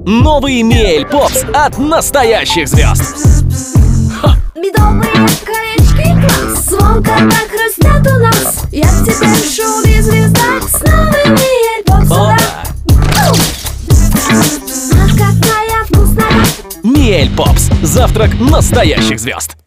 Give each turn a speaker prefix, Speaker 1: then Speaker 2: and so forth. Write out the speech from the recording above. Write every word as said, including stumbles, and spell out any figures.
Speaker 1: Новый Миэль Попс от настоящих звезд.
Speaker 2: Медовые колечки класс, звонко так хрустят у нас. Я в тебе шоу-звезда с новым Миэль Попс. Ах, какая вкусная!
Speaker 1: Миэль Попс. Завтрак настоящих звезд.